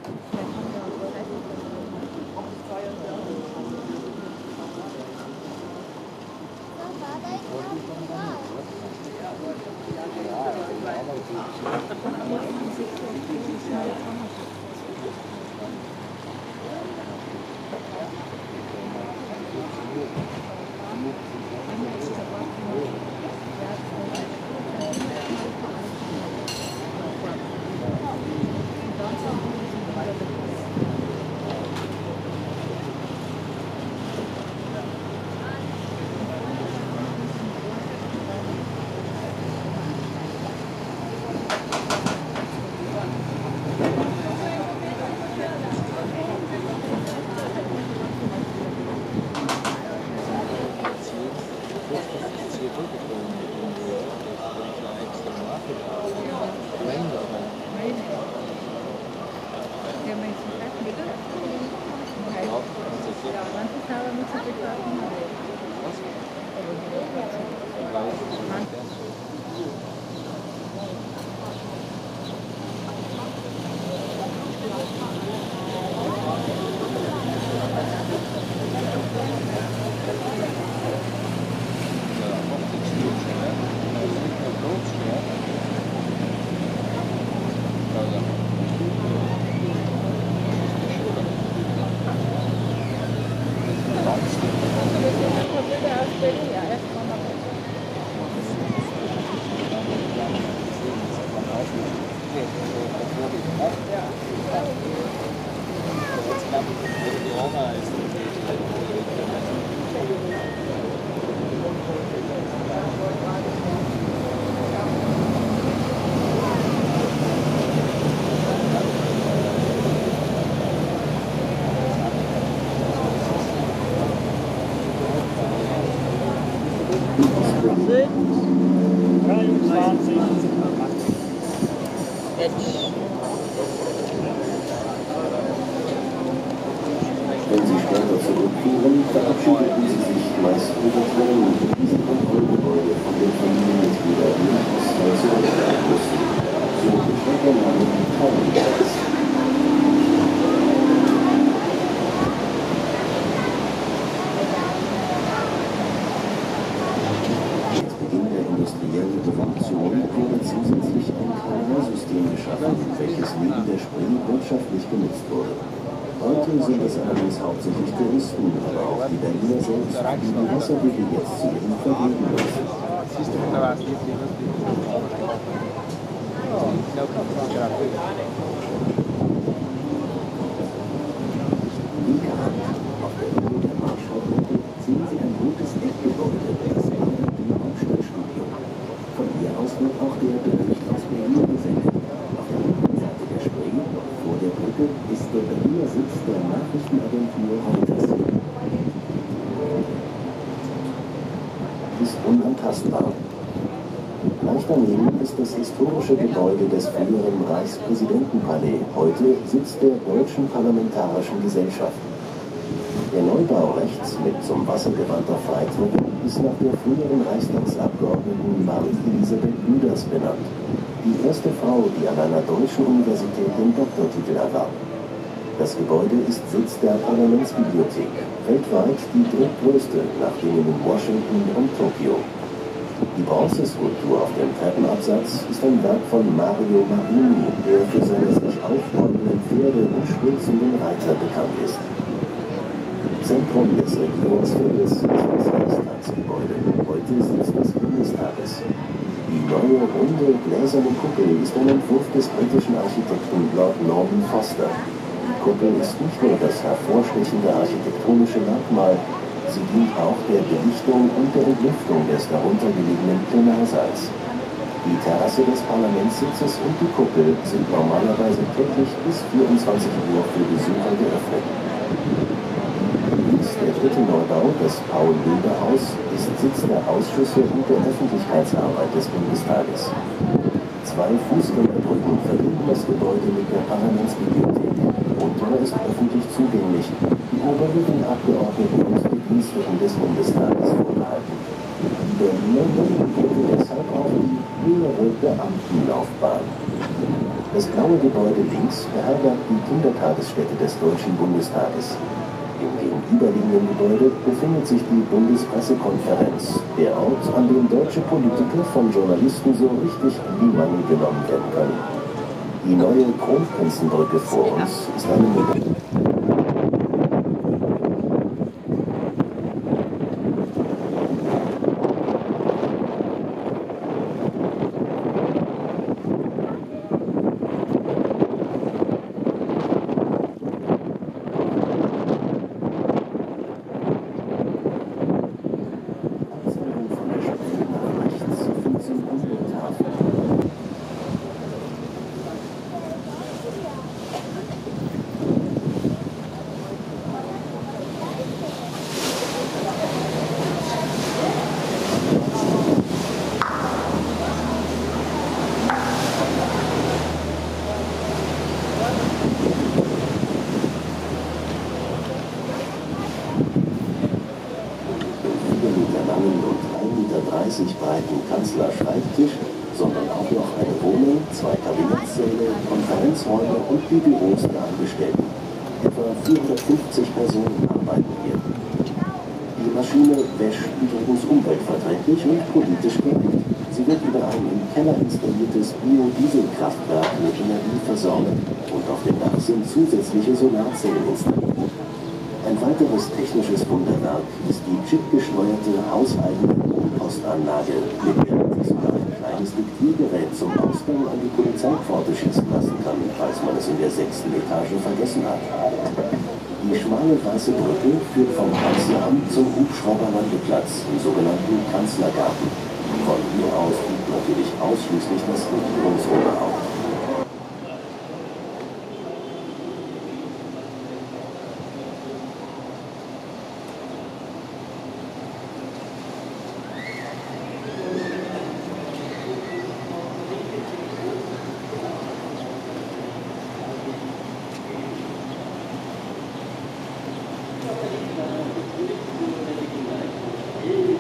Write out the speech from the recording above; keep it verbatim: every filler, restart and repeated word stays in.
Wenn Sie später zurückkehren, verabschiedeten Sie sich meist über Tränen in diesem Kontrollgebäude von den Familienmitgliedern, die nach Ostwald zurückkehren mussten. So bestand der Name Trauerkreis. Mit Beginn der industriellen Revolution wurde zusätzlich ein Kanalsystem geschaffen, welches neben der Spree wirtschaftlich genutzt wurde. Heute sind es allerdings hauptsächlich Touristen, aber auch die Berliner selbst, die die Wasserwege jetzt zu ihren Vergnügen nutzen. Linkerhand, auf der Höhe der Marschallbrücke, sehen Sie ein rotes Eckgebäude, das Berliner Hauptstadtstudio. Von hier aus wird auch der Bericht aus Berlin gesendet. Auf der linken Seite der Spree, noch vor der Brücke, ist der Berliner Sitz der Nachrichtenagentur Reuters. Ist unantastbar. Gleich daneben ist das historische Gebäude des früheren Reichspräsidentenpalais, heute Sitz der Deutschen Parlamentarischen Gesellschaft. Der Neubau rechts mit zum Wasser gewandter Freitreppe ist nach der früheren Reichstagsabgeordneten Marie-Elisabeth Lüders benannt. Die erste Frau, die an einer deutschen Universität den Doktortitel erwarb. Das Gebäude ist Sitz der Parlamentsbibliothek, weltweit die drittgrößte nach denen in Washington und Tokio. Die Bronzeskulptur auf dem Treppenabsatz ist ein Werk von Mario Marini, der für seine sich aufbäumenden Pferde und schwinzenden Reiter bekannt ist. Zentrum des Regierungsviertels ist das Reichstagsgebäude, heute Sitz des Bundestages. Die neue, runde, gläserne Kuppel ist ein Entwurf des britischen Architekten Lord Norman Foster. Die Kuppel ist nicht nur das hervorstechende architektonische Merkmal, sie dient auch der Belichtung und der Entlüftung des darunter gelegenen Plenarsaals. Die Terrasse des Parlamentssitzes und die Kuppel sind normalerweise täglich bis vierundzwanzig Uhr für Besucher geöffnet. Der dritte Neubau, das Paul-Löbe-Haus, ist Sitz der Ausschüsse und der Öffentlichkeitsarbeit des Bundestages. Zwei Fußgängerbrücken verbinden das Gebäude mit der Parlamentsbibliothek. Untere ist öffentlich zugänglich, die obere den Abgeordneten und Bediensteten des Bundestages vorbehalten. Die Berliner begründete deshalb auch die höhere Beamtenlaufbahn. Das blaue Gebäude links beherbergt die hunderttagesstätte des Deutschen Bundestages. Im gegenüberliegenden Gebäude befindet sich die Bundespressekonferenz, der Ort, an dem deutsche Politiker von Journalisten so richtig in die Mangel genommen werden können. Die neue Kronprinzenbrücke vor uns ist eine Möglichkeit. breiten Kanzlerschreibtisch, sondern auch noch eine Wohnung, zwei Kabinettssäle, Konferenzräume und die Büros der Angestellten. Etwa vierhundertfünfzig Personen arbeiten hier. Die Maschine wäscht übrigens umweltverträglich und politisch korrekt. Sie wird über ein im Keller installiertes Biodieselkraftwerk mit Energie versorgt und auf dem Dach sind zusätzliche Solarzellen installiert. Ein weiteres technisches Wunderwerk ist die chipgesteuerte hauseigene Postanlage, mit der man sich sogar ein kleines Diktiergerät zum Ausgang an die Polizeipforte schießen lassen kann, falls man es in der sechsten Etage vergessen hat. Die schmale weiße Brücke führt vom Kanzleramt zum Hubschrauberlandeplatz im sogenannten Kanzlergarten. Von hier aus liegt natürlich ausschließlich das Regierungsoberhaupt. Thank you.